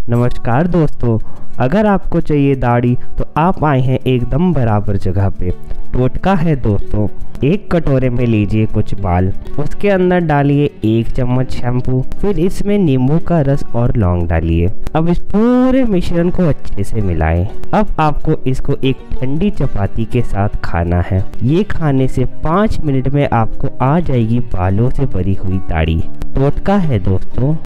नमस्कार दोस्तों, अगर आपको चाहिए दाढ़ी तो आप आए हैं एकदम बराबर जगह पे। टोटका है दोस्तों। एक कटोरे में लीजिए कुछ बाल, उसके अंदर डालिए 1 चम्मच शैम्पू, फिर इसमें नींबू का रस और लौंग डालिए। अब इस पूरे मिश्रण को अच्छे से मिलाएं। अब आपको इसको एक ठंडी चपाती के साथ खाना है। ये खाने से 5 मिनट में आपको आ जाएगी बालों से भरी हुई दाढ़ी। टोटका है दोस्तों।